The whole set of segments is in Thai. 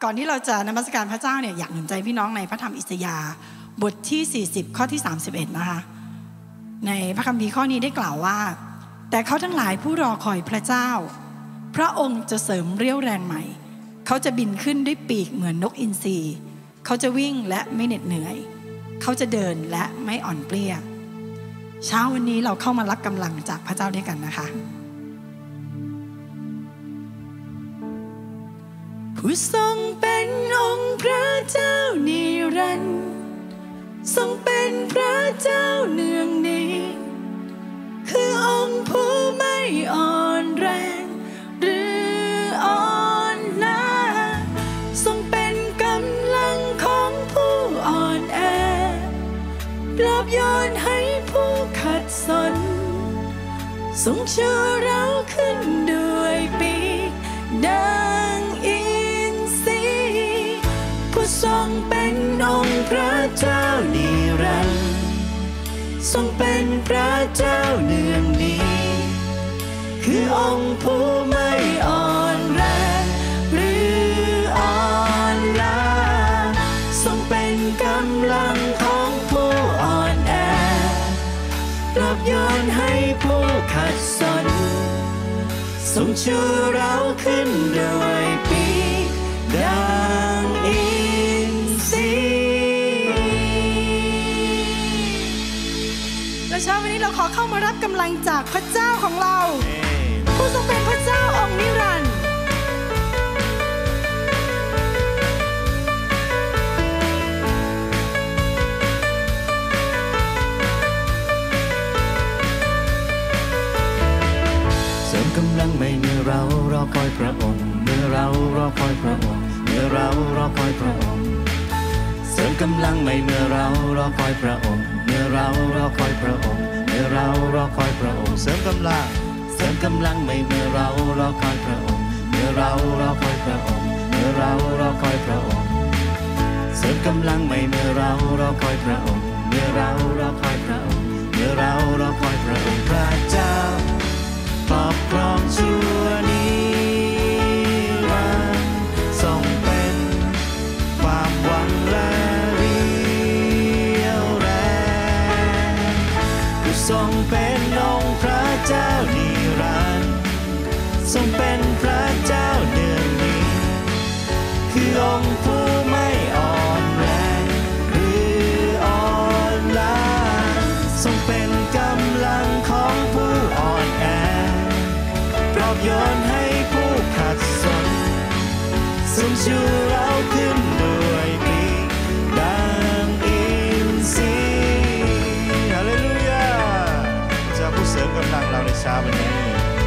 ก่อนที่เราจะนมัสการพระเจ้าเนี่ยอยากหนุนใจพี่น้องในพระธรรมอิสยาห์บทที่40ข้อที่31นะคะในพระคัมภีร์ข้อนี้ได้กล่าวว่าแต่เขาทั้งหลายผู้รอคอยพระเจ้าพระองค์จะเสริมเรี่ยวแรงใหม่เขาจะบินขึ้นด้วยปีกเหมือนนกอินทรีเขาจะวิ่งและไม่เหน็ดเหนื่อยเขาจะเดินและไม่อ่อนเปลี้ยเช้าวันนี้เราเข้ามารับกำลังจากพระเจ้าด้วยกันนะคะผู้ทรงเป็นองค์พระเจ้านิรันดร์ทรงเป็นพระเจ้าเนืองนิดคือองค์ผู้ไม่อ่อนแรงหรืออ่อนล้าทรงเป็นกำลังของผู้อ่อนแอปลอบโยนให้ผู้ขัดสนทรงชูเราขึ้นด้วยปีกดังอินทรีผู้ทรงเป็นองค์พระเจ้านิรันดร์ทรงเป็นพระเจ้าเนืองนิดคือองค์ผู้ไม่อ่อนแรงหรืออ่อนล้าทรงเป็นกำลังของผู้อ่อนแอปลอบโยนให้ผู้ขัดสนทรงชูเราขึ้นด้วยปีกดังอินทรีและเช้าวันนี้เราขอเข้ามารับกำลังจากพระเจ้าของเราผู้ทรงเป็นพระเจ้าองค์นิรันดร์เสริมกำลังใหม่เมื่อเรารอคอยพระองค์เมื่อเรารอคอยพระองค์เมื่อเรารอคอยพระองค์เสริมกำลังใหม่เมื่อเรารอคอยพระองค์เมื่อเรารอคอยพระองค์เมื่อเรารอคอยพระองค์เสริมกำลังใหม่เมื่อเรารอคอยพระองค์เมื่อเรารอคอยพระองค์เมื่อเรารอคอยพระองค์เสริมกำลังใหม่เมื่อเรารอคอยพระองค์เมื่อเรารอคอยพระองค์เมื่อเรารอคอยพระองค์พระเจ้าครอบครองชั่วนิรันดร์ทรงเป็นความหวังและเรี่ยวแรงผู้ทรงเป็นองค์พระเจ้านิรันดร์ทรงเป็นพระเจ้าเนืองนิดคือองค์ผู้ไม่อ่อนแรงหรืออ่อนล้าทรงเป็นกำลังของผู้อ่อนแอปลอบโยนให้ผู้ขัดสนทรงชูเราขึ้นด้วยปีกดังอินทรีฮาเลลูยาพระเจ้าผู้เสริมกำลังเราในเช้าวันนี้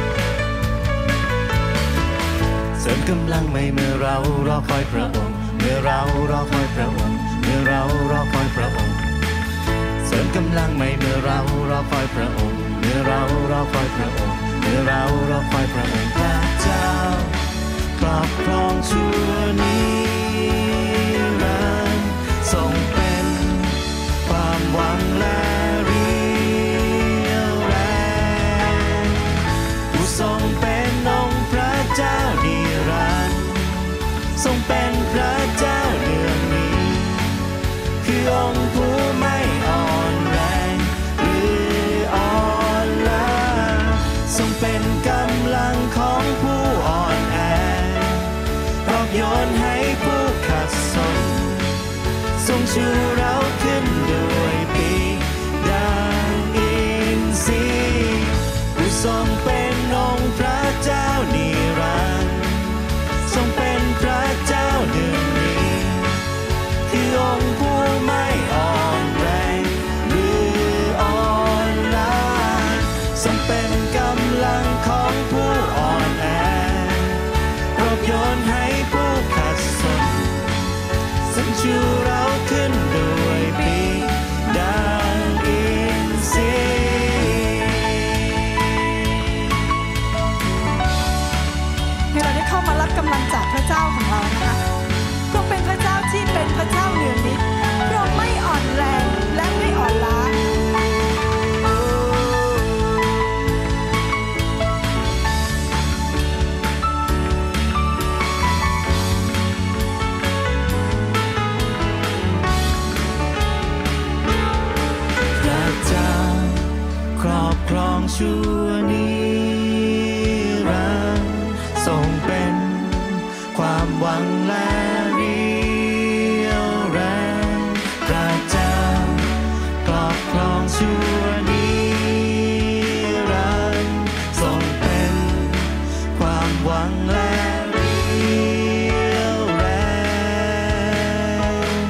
เสริมกำลังใหม่เมื่อเรารอคอยพระองค์เมื่อเรารอคอยพระองค์เมื่อเรารอคอยพระองค์เสริมกำลังใหม่เมื่อเรารอคอยพระองค์เมื่อเรารอคอยพระองค์เมื่อเรารอคอยพระองค์พระเจ้าครอบครองชั่วนิรันดร์ทรงเป็นความหวังและเรี่ยวแรงผู้ทรงเป็นองค์พระเจ้านิรันดร์ทรงเป็นพระเจ้าเนืองนิดคือองค์ผู้ไม่อ่อนแรงหรืออ่อนล้าทรงเป็นกำลังของผู้อ่อนแอปลอบโยนให้ผู้ขัดสนทรงชูเราขึ้นด้วยปีกดังอินทรีผู้ทรงเป็นองค์พระเจ้านิรันดร์ทรงเป็นพระเจ้าเนืองนิดคือองค์ผู้ไม่อ่อนแรงหรืออ่อนล้าทรงเป็นกำลังของผู้อ่อนแอปลอบโยนให้ผู้ขัดสนทรงชูเราขึ้นด้วยปีกดังอินทรีชั่วนิรันดร์ทรงเป็นความหวังและเรี่ยวแรงพระเจ้าครอบครองชั่วนิรันดร์ทรงเป็นความหวังและเรี่ยวแรง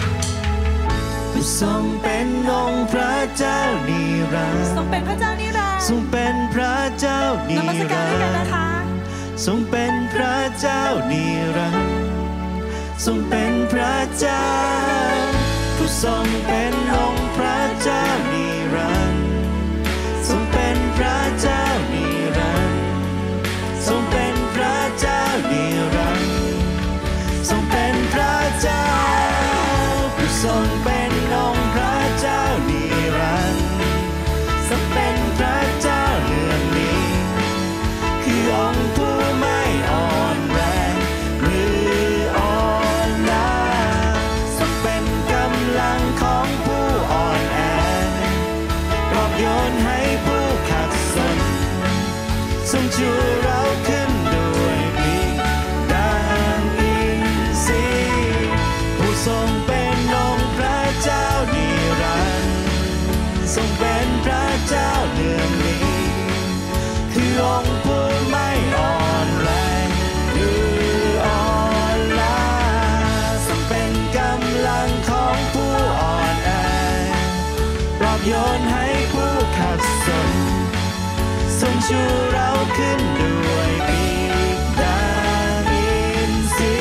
ทรงเป็นองค์พระเจ้านิรันดร์ทรงเป็นพระเจ้านิรันดร์ทรงเป็นพระเจ้านิรันดร์นมัสการด้วยกันนะคะทรงเป็นพระเจ้านิรันดร์ทรงเป็นพระเจ้าผู้ทรงเป็นองค์พระเจ้านิรันดร์ทรงเป็นพระเจ้านิรันดร์ทรงเป็นพระเจ้านิรันดร์ทรงเป็นพระเจ้าผู้ทรงเป็นองค์พระเจ้านิรันดร์ทรงเป็นพระเจ้าเรื่องนี้คือองค์ผู้ไม่อ่อนแรงหรืออ่อนล้าทรงเป็นกำลังของผู้อ่อนแอปลอบโยนให้ผู้ขัดสนทรงชูเราขึ้นด้วยปีกดังอินทรีผู้ทรงเป็นองค์พระเจ้านิรันดร์ทรงเป็นพระเจ้าเรื่องนี้คือองค์ผู้ไม่อ่อนแรงหรืออ่อนล้าทรงเป็นกำลังของผู้อ่อนแอปลอบโยนให้ผู้ขัดสนทรงชูเราขึ้นด้วยปีกดังอินทรี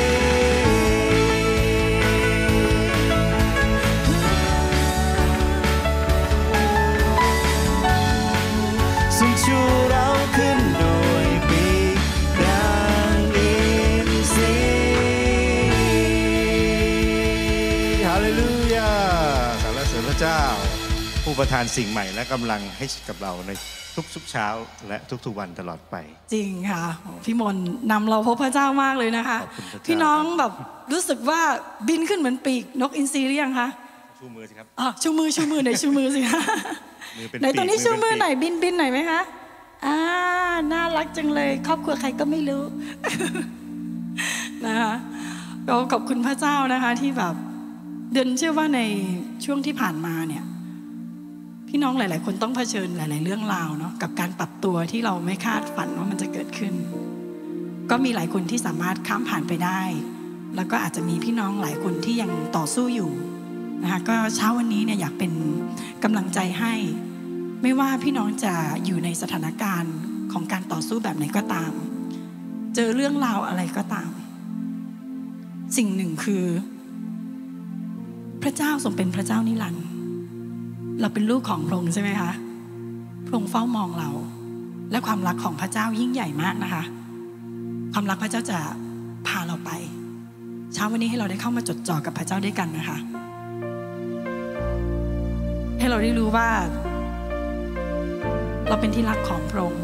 ทรงชูเราขึ้นด้วยปีกดังอินทรีฮาเลลูยาสรรเสริญพระเจ้าผู้ประทานสิ่งใหม่และกำลังให้กับเราในทุกๆเช้าและทุกๆวันตลอดไปจริงค่ะพี่มนต์นำเราพบพระเจ้ามากเลยนะคะพี่น้องแบบรู้สึกว่าบินขึ้นเหมือนปีกนกอินทรีหรือยังคะชูมือสิครับชูมือไหนชูมือสิคะไหนตรงนี้ชูมือไหนบินไหนไหมคะน่ารักจังเลยครอบครัวใครก็ไม่รู้นะคะก็ขอบคุณพระเจ้านะคะที่แบบเดินเชื่อว่าในช่วงที่ผ่านมาเนี่ยพี่น้องหลายๆคนต้องเผชิญหลายๆเรื่องราวเนาะกับการปรับตัวที่เราไม่คาดฝันว่ามันจะเกิดขึ้นก็มีหลายคนที่สามารถข้ามผ่านไปได้แล้วก็อาจจะมีพี่น้องหลายคนที่ยังต่อสู้อยู่นะคะก็เช้าวันนี้เนี่ยอยากเป็นกำลังใจให้ไม่ว่าพี่น้องจะอยู่ในสถานการณ์ของการต่อสู้แบบไหนก็ตามเจอเรื่องราวอะไรก็ตามสิ่งหนึ่งคือพระเจ้าทรงเป็นพระเจ้านิรันดร์เราเป็นลูกของพระองค์ใช่ไหมคะพระองค์เฝ้ามองเราและความรักของพระเจ้ายิ่งใหญ่มากนะคะความรักพระเจ้าจะพาเราไปเช้าวันนี้ให้เราได้เข้ามาจดจ่อกับพระเจ้าด้วยกันนะคะให้เราได้รู้ว่าเราเป็นที่รักของพระองค์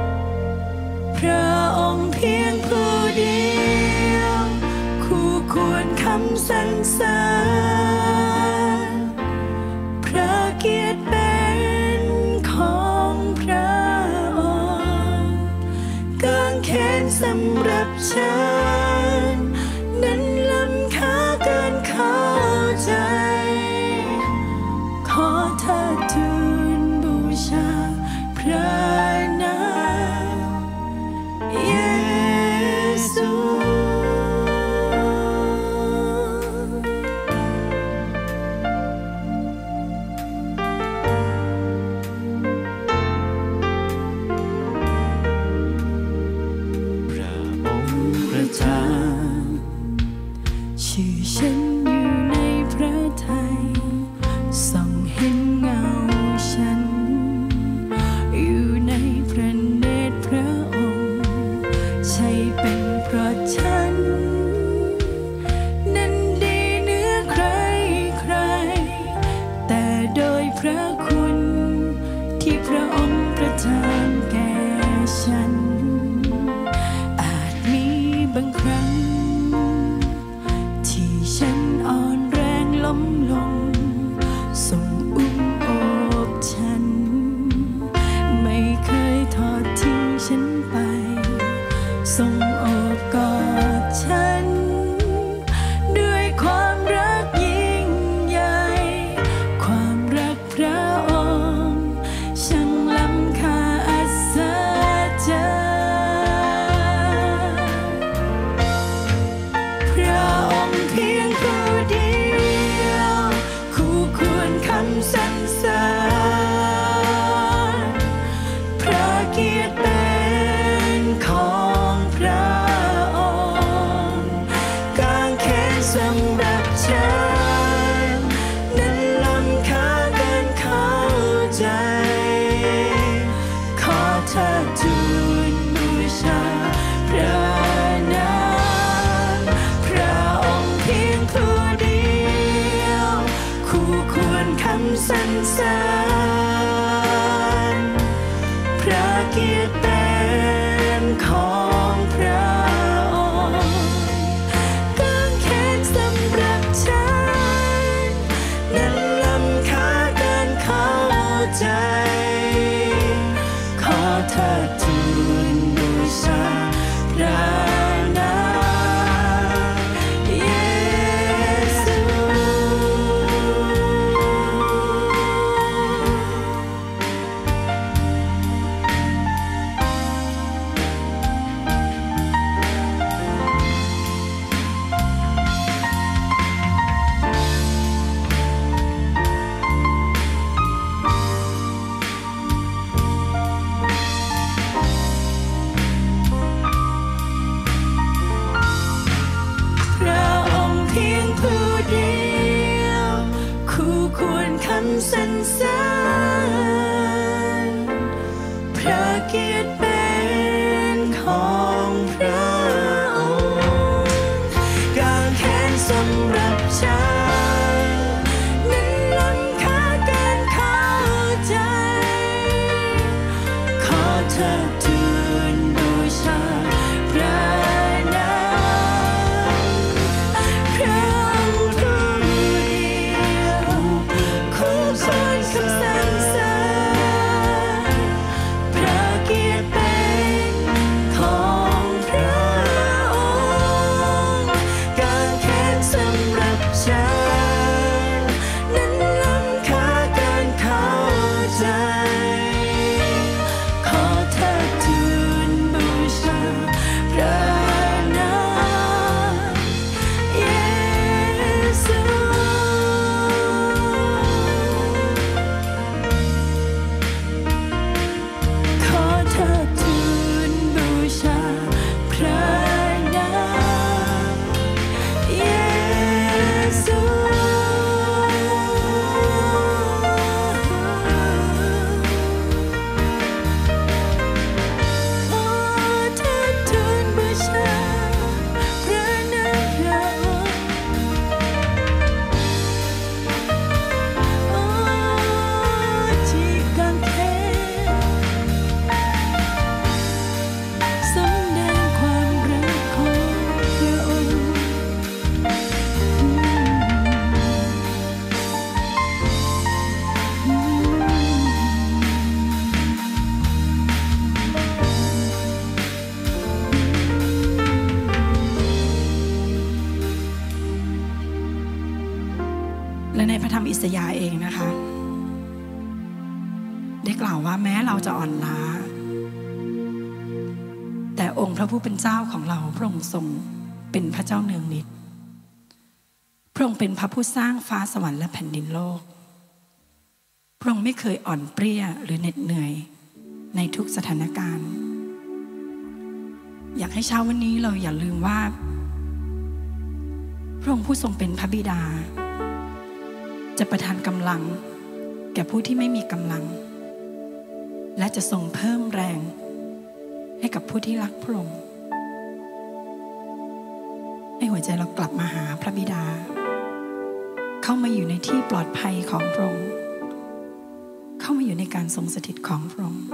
พระองค์เพียงผู้เดียวคู่ควำสรรเสริญพระเกียรติเป็นของพระองค์กางแขนสำหรับฉันนั้นล้ำค่าเกินเข้าใจขอเธอทูลบูชาพระนามเยซูชื่อฉันอยู่ในพระทัยส่องเห็นเงาฉันอยู่ในพระเนตรพระองค์ใช่เป็นเพราะฉันนั้นดีเหนือใครใครแต่โดยพระคุณที่พระองค์ประทานแก่ฉันอาจมีบางครั้งฉันอ่อนแรงล้มลงทรงอุ้มโอบฉันไม่เคยทอดทิ้งฉันไปทรงโอบกอดฉันด้วยความรักยิ่งใหญ่ความรักพระองค์ช่างล้ำค่าอัศจรรย์พระองค์เพียงผู้เดียวคู่ควรคำสรรเสริญพระเกียรติเป็นของพระองค์กางแขนสำหรับฉันนั้นล้ำค่าเกินเข้าใจขอเธอทูลบูชาพระนามพระองค์เพียงผู้เดียวคู่ควรคำสรรเสริญพระเกียรติเป็นของพระองค์กางแขนสำหรับฉันนั้นล้ำค่าเกินเข้าใจขอเธอทูลบูชาพระนามเยซูพระองค์เพียงผู้เดียวคู่ควรคำสรรเสริญพระเกียรติเป็นของพระองค์กางแขนสำหรับฉันนั้นล้ำค่าเกินเข้าใจขอเธอทูลบูชาพระนามพระองค์ผู้เดียวคู่ควรคำสรรเสริญพระเกียรติเป็นของพระองค์กางแขนสำหรับฉันนั้นล้ำค่าเกินเข้าใจขอเธอทูลบูชาพระนามเยซูขอเธอทูลบูชาพระนามเยซูได้กล่าวว่าแม้เราจะอ่อนล้าแต่องค์พระผู้เป็นเจ้าของเราพระองค์ทรงเป็นพระเจ้าเนืองนิดพระองค์เป็นพระผู้สร้างฟ้าสวรรค์และแผ่นดินโลกพระองค์ไม่เคยอ่อนเปรี้ยหรือเหน็ดเหนื่อยในทุกสถานการณ์อยากให้เช้าวันนี้เราอย่าลืมว่าพระองค์ผู้ทรงเป็นพระบิดาจะประทานกำลังแก่ผู้ที่ไม่มีกำลังและจะทรงเพิ่มแรงให้กับผู้ที่รักพระองค์ให้หัวใจเรากลับมาหาพระบิดาเข้ามาอยู่ในที่ปลอดภัยของพระองค์เข้ามาอยู่ในการทรงสถิตของพระองค์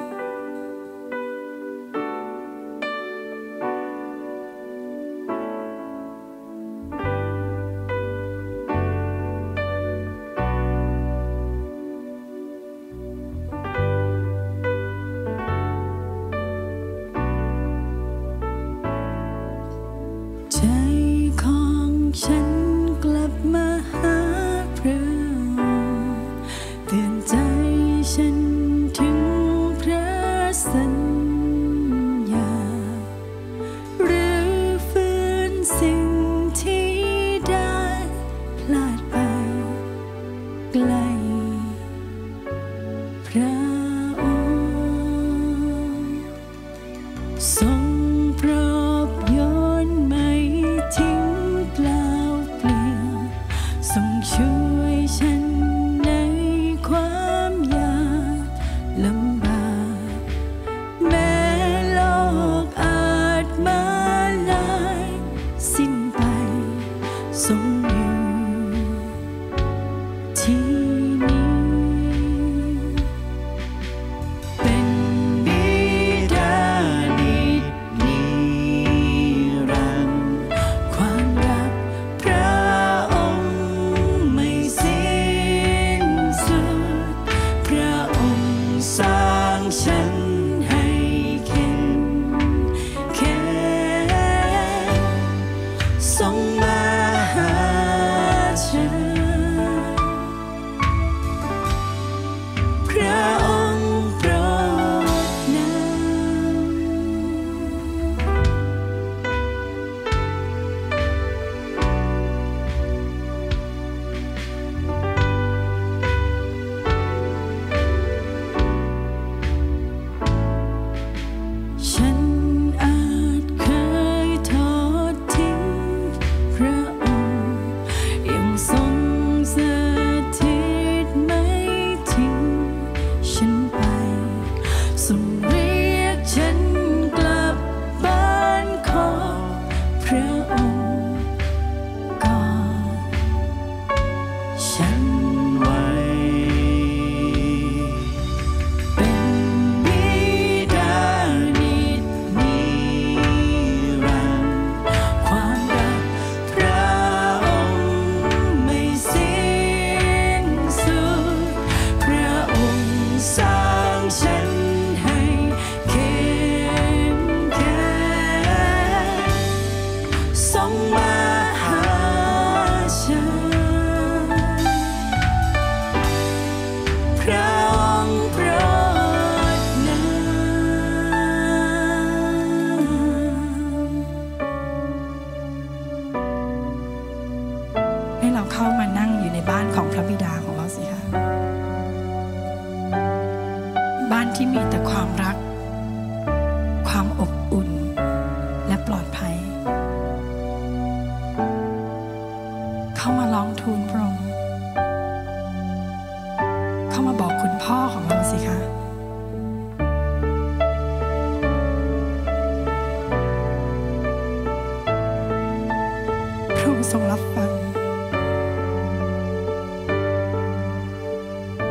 ทรงรับฟัง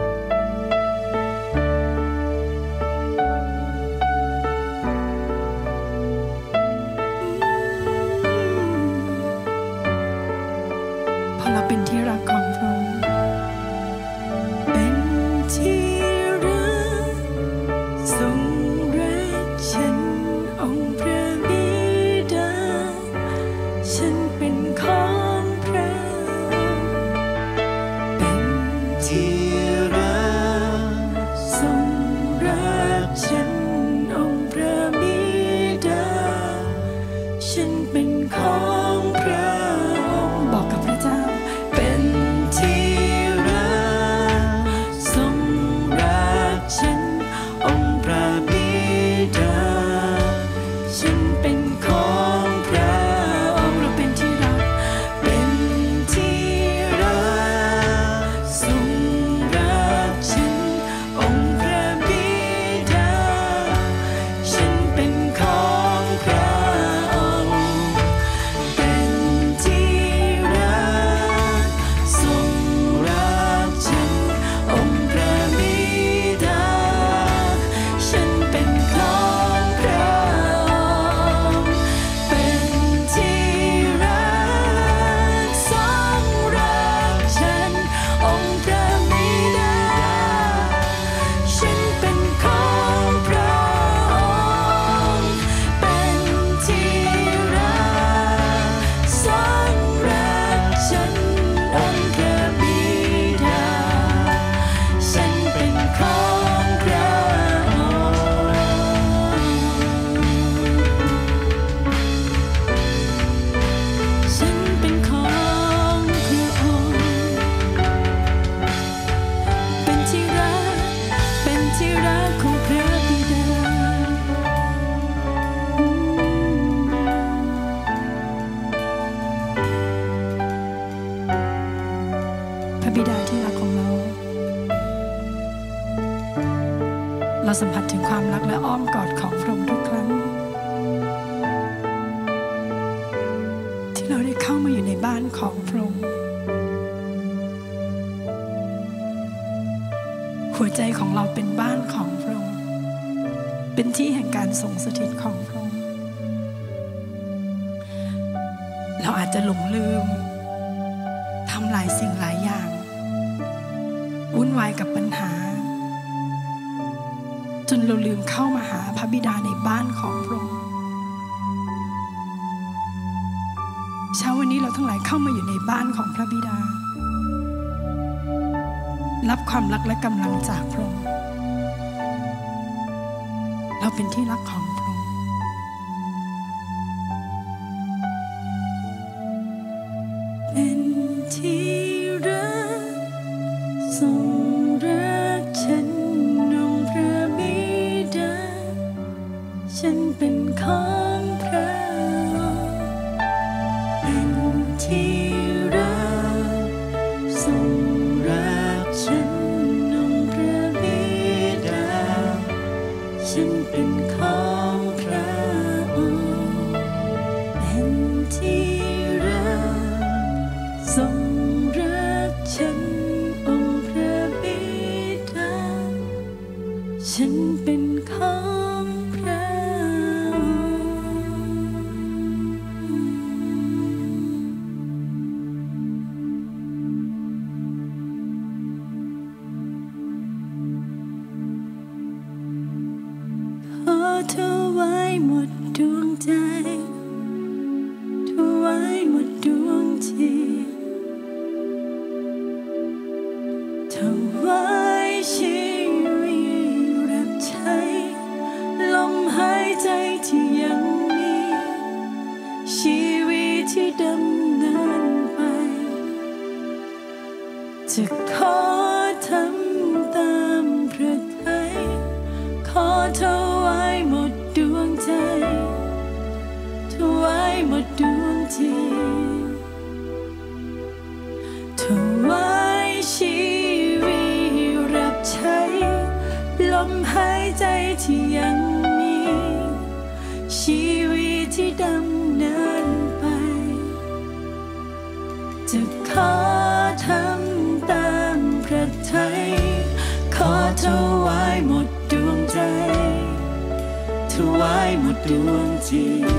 พเราสัมผัสถึงความรักและอ้อมกอดของพระองค์ทุกครั้งที่เราได้เข้ามาอยู่ในบ้านของพระองค์หัวใจของเราเป็นบ้านของพระองค์เป็นที่แห่งการทรงสถิตของพระองค์เราอาจจะหลงลืมทำหลายสิ่งหลายอย่างวุ่นวายกับปัญหาจนเราลืมเข้ามาหาพระบิดาในบ้านของพระองค์เช้าวันนี้เราทั้งหลายเข้ามาอยู่ในบ้านของพระบิดารับความรักและกำลังจากพระองค์เราเป็นที่รักของพระองค์เป็นที่รักทรงรักฉันองค์พระบิดาฉันเป็นของพระองค์เป็นที่รักทรงรักฉันองค์พระบิดาฉันเป็นของพระองค์เป็นที่รักทรงรักฉันองค์พระบิดาฉันเป็นของพระขอถวายหมดดวงใจถวายหมดดวงจิตถวายชีวิตรับใช้ลมหายใจที่ยังมีชีวิตที่ดำเนินไปจะขอทำตามพระทัยขอถวายหมดดวงใจถวายหมดดวงจิตถวายชีวิตรับใช้ลมหายใจที่ยังมีชีวิตที่ดำเนินไปจะขอทำตามพระทัยขอถวายหมดดวงใจถวายหมดดวงจิต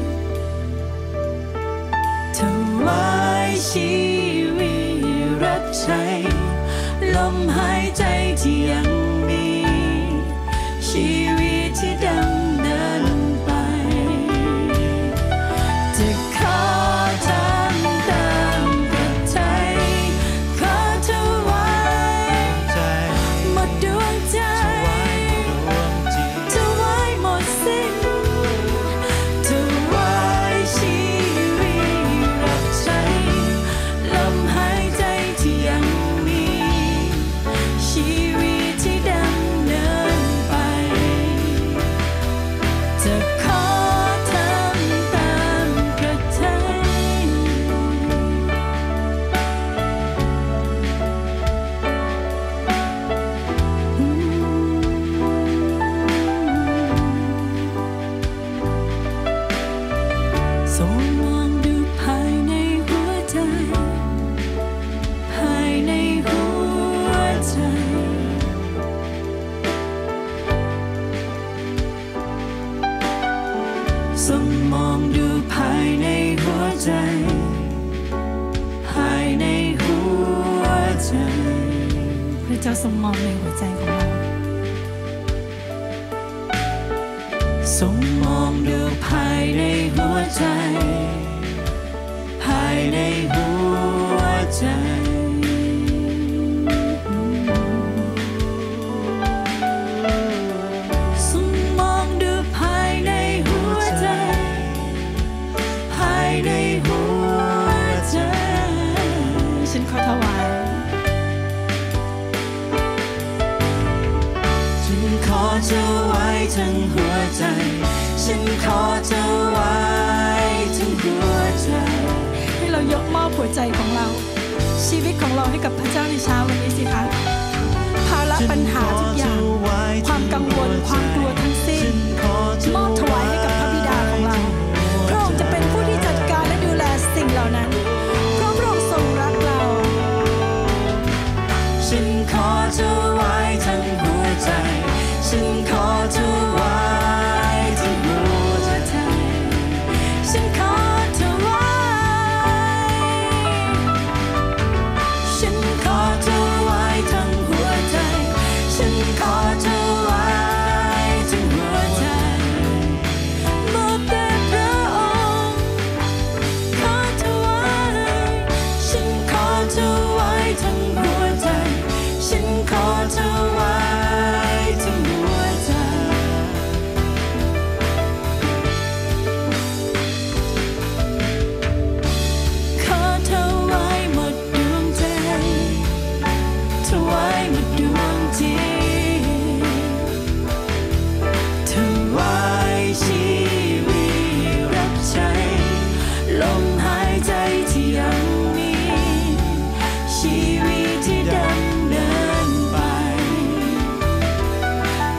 ถวายชีวิตรับใช้ลมหายใจที่ยังมีชีวิตที่ดำเนินไปจะขอทำตามพระทัยขอถวายหมดดวงใจถวายหมดสิ้นถวายชีวิตรับใช้ลมหายใจที่ยังมีชีวิตที่ดำเนินไปจะขอทำตามพระทัยทรงมองดูภายในหัวใจภายในหัวใจทรงมองดูภายในหัวใจภายในหัวใจพระเจ้าทรงมองในหัวใจของเราทรงมองดูภายในหัวใจภายในหัวใจทรงมองดูภายในหัวใจภายในหัวใจฉันขอถวายฉันขอถวายทั้งหัวใจฉันขอถวายทั้งหัวใจให้เรายกมอบหัวใจของเราชีวิตของเราให้กับพระเจ้าในเช้าวันนี้สิคะภาระปัญหาทุกอย่างความกังวล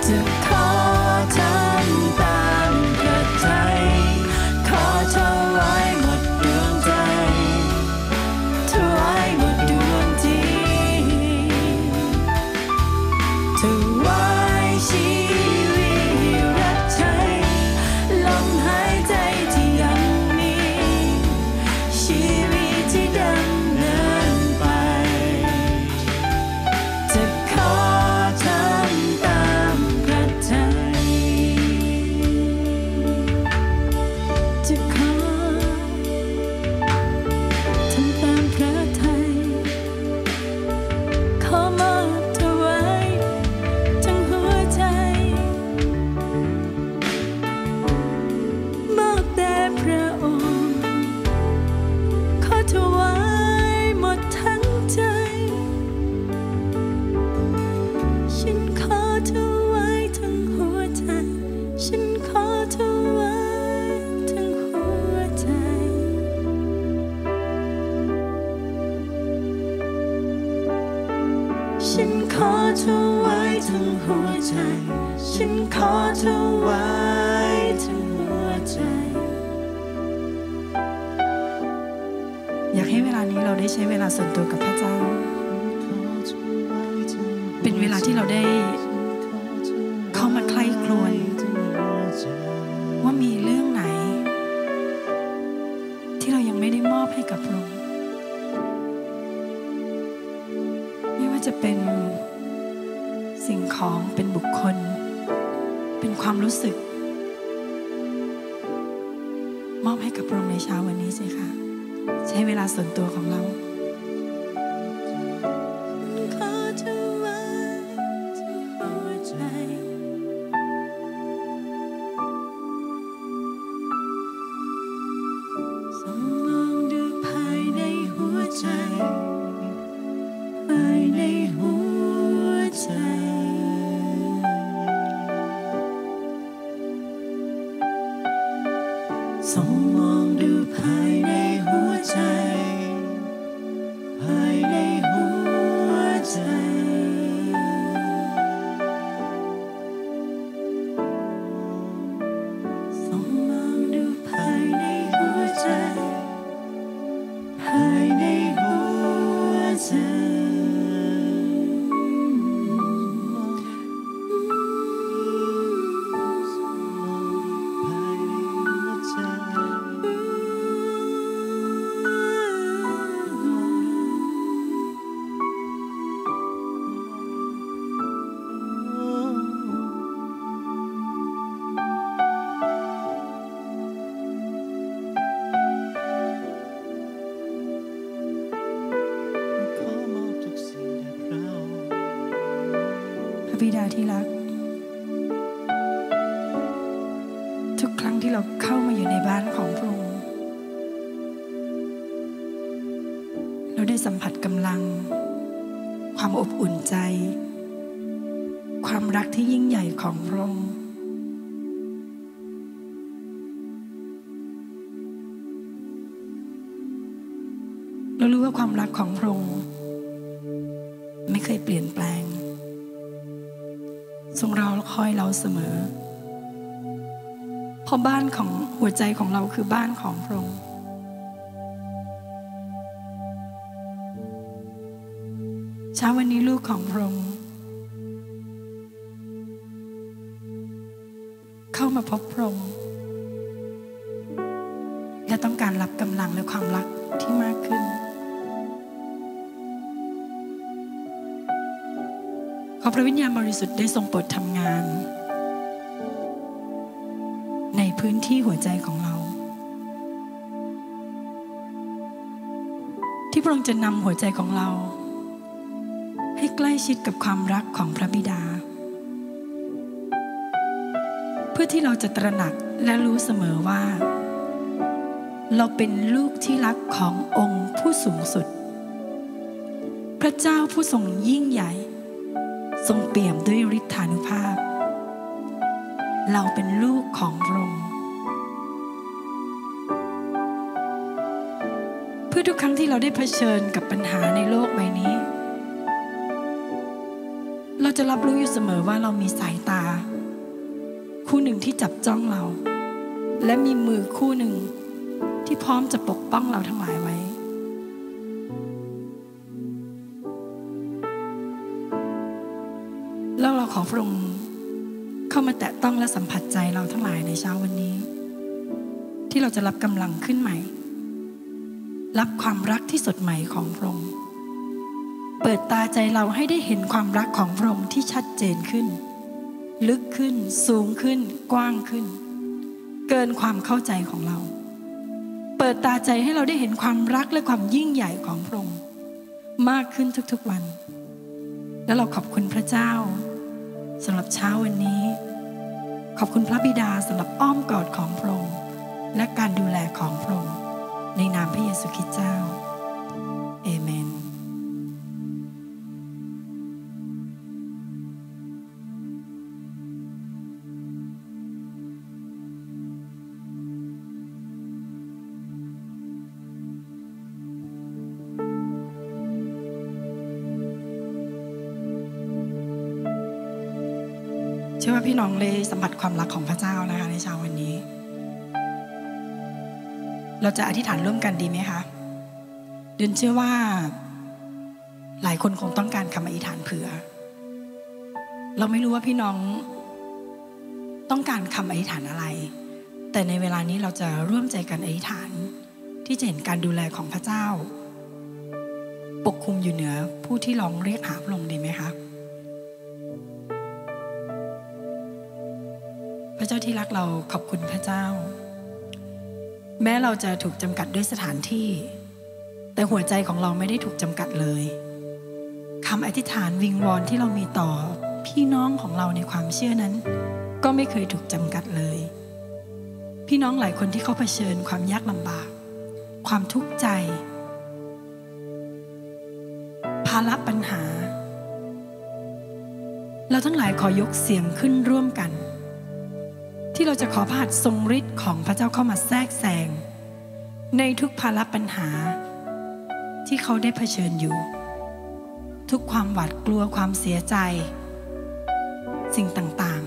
จะขอทำตามพระทัยขอถวายหมดดวงใจถวายหมดดวงใจถวายชีวิตรับใช้ลมหายใจที่ยังมีชีวิตที่ดำเนินไปจะขอทำตามพระทัยจะขอทำตามพระทัยขอมอบถวายทั้งหัวใจมอบแด่พระองค์ขอถวายหมดทั้งใจฉันขอถวายทั้งหัวใจฉันขอถวายทั้งหัวใจฉันขอถวายทั้งหัวใจฉันขอถวายทั้งหัวใจอยากให้เวลานี้เราได้ใช้เวลาส่วนตัวกับพระเจ้าเป็นเวลาที่เราได้เข้ามาใคร่ครวญว่ามีเรื่องไหนที่เรายังไม่ได้มอบให้กับพระองค์ไม่ว่าจะเป็นสิ่งของเป็นบุคคลเป็นความรู้สึกมอบให้กับพระองค์ในเช้าวันนี้สิคะใช้เวลาส่วนตัวของเราขอถวายทั้งหัวใจส่องมองดูภายในหัวใจภายในหัวใจส่องมองดูภายในหัวใจภายในหัวใจส่องมองดูภายในหัวใจภายในหัวใจพระบิดาที่รักทุกครั้งที่เราเข้ามาอยู่ในบ้านของพระองค์เราได้สัมผัสกำลังความอบอุ่นใจความรักที่ยิ่งใหญ่ของพระองค์เรารู้ว่าความรักของพระองค์ไม่เคยเปลี่ยนแปลงทรงรอคอยเราเสมอเพราะบ้านของหัวใจของเราคือบ้านของพระองค์เช้าวันนี้ลูกของพระองค์เข้ามาพบพระองค์และต้องการรับกำลังและความรักที่มากขึ้นขอพระวิญญาณบริสุทธิ์ได้ทรงโปรดทำงานในพื้นที่หัวใจของเราที่พระองค์จะนำหัวใจของเราให้ใกล้ชิดกับความรักของพระบิดาเพื่อที่เราจะตระหนักและรู้เสมอว่าเราเป็นลูกที่รักขององค์ผู้สูงสุดพระเจ้าผู้ทรงยิ่งใหญ่ทรงเปี่ยมด้วยฤทธานุภาพเราเป็นลูกของพระองค์เพื่อทุกครั้งที่เราได้เผชิญกับปัญหาในโลกใบนี้เราจะรับรู้อยู่เสมอว่าเรามีสายตาคู่หนึ่งที่จับจ้องเราและมีมือคู่หนึ่งที่พร้อมจะปกป้องเราทั้งหลายไว้แล้วเราขอพระองค์เข้ามาแตะต้องและสัมผัสใจเราทั้งหลายในเช้าวันนี้ที่เราจะรับกำลังขึ้นใหม่รับความรักที่สดใหม่ของพระองค์เปิดตาใจเราให้ได้เห็นความรักของพระองค์ที่ชัดเจนขึ้นลึกขึ้นสูงขึ้นกว้างขึ้นเกินความเข้าใจของเราเปิดตาใจให้เราได้เห็นความรักและความยิ่งใหญ่ของพระองค์มากขึ้นทุกๆวันและเราขอบคุณพระเจ้าสำหรับเช้าวันนี้ขอบคุณพระบิดาสำหรับอ้อมกอดของพระองค์และการดูแลของพระองค์ในนามพระเยซูคริสต์เจ้าเอเมนเชื่อว่าพี่น้องเลยสัมผัสความรักของพระเจ้านะคะในเช้าวันนี้เราจะอธิษฐานร่วมกันดีไหมคะเดินเชื่อว่าหลายคนคงต้องการคำอธิษฐานเผื่อเราไม่รู้ว่าพี่น้องต้องการคำอธิษฐานอะไรแต่ในเวลานี้เราจะร่วมใจกันอธิษฐานที่จะเห็นการดูแลของพระเจ้าปกคลุมอยู่เหนือผู้ที่ร้องเรียกหาพระองค์ดีไหมคะพระเจ้าที่รักเราขอบคุณพระเจ้าแม้เราจะถูกจำกัดด้วยสถานที่แต่หัวใจของเราไม่ได้ถูกจำกัดเลยคำอธิษฐานวิงวอนที่เรามีต่อพี่น้องของเราในความเชื่อนั้นก็ไม่เคยถูกจำกัดเลยพี่น้องหลายคนที่เขาเผชิญความยากลำบากความทุกข์ใจภาระปัญหาเราทั้งหลายขอยกเสียงขึ้นร่วมกันที่เราจะขอพระหัตถ์ทรงฤทธิ์ของพระเจ้าเข้ามาแทรกแซงในทุกภาระปัญหาที่เขาได้เผชิญอยู่ทุกความหวาดกลัวความเสียใจสิ่งต่าง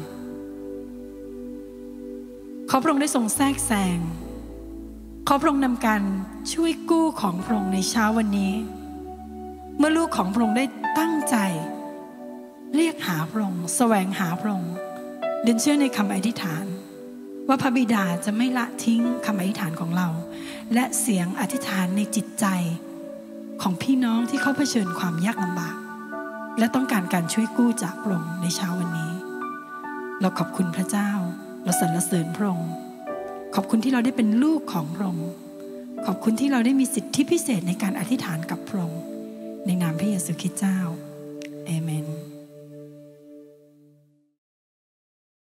ๆขอพระองค์ได้ทรงแทรกแซงขอพระองค์นำการช่วยกู้ของพระองค์ในเช้าวันนี้เมื่อลูกของพระองค์ได้ตั้งใจเรียกหาพระองค์แสวงหาพระองค์เดินเชื่อในคำอธิษฐานว่าพระบิดาจะไม่ละทิ้งคำอธิษฐานของเราและเสียงอธิษฐานในจิตใจของพี่น้องที่เขาเผชิญความยากลำบากและต้องการการช่วยกู้จากพระองค์ในเช้าวันนี้เราขอบคุณพระเจ้าเราสรรเสริญพระองค์ขอบคุณที่เราได้เป็นลูกของพระองค์ขอบคุณที่เราได้มีสิทธิพิเศษในการอธิษฐานกับพระองค์ในนามพระเยซูคริสต์เจ้าอาเมน